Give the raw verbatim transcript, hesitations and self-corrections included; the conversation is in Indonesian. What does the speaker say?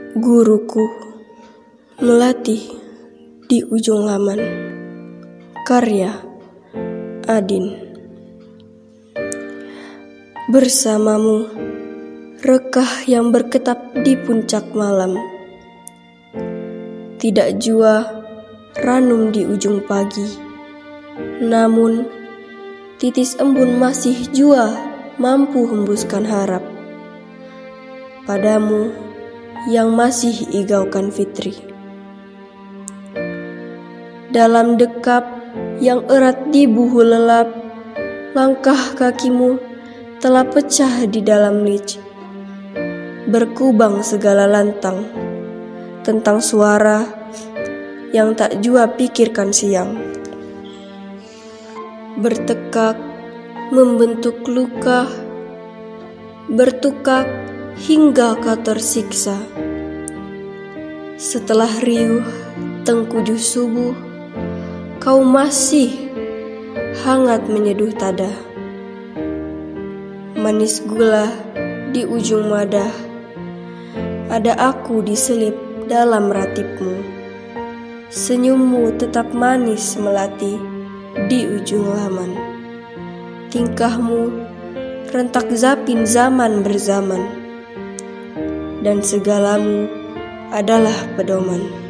Guruku melatih di ujung laman. Karya Adin. Bersamamu, rekah yang berketap di puncak malam. Tidak jua ranum di ujung pagi, namun titis embun masih jua mampu hembuskan harap. Padamu yang masih igaukan fitri. Dalam dekap yang erat di buhu lelap, langkah kakimu telah pecah di dalam lic. Berkubang segala lantang tentang suara yang tak jua pikirkan siang. Bertekak membentuk luka, bertukak hingga kau tersiksa. Setelah riuh tengkujuh subuh, kau masih hangat menyeduh tadah. Manis gula di ujung madah, ada aku diselip dalam ratipmu. Senyummu tetap manis melati di ujung laman. Tingkahmu rentak zapin zaman berzaman, dan segalamu adalah pedoman.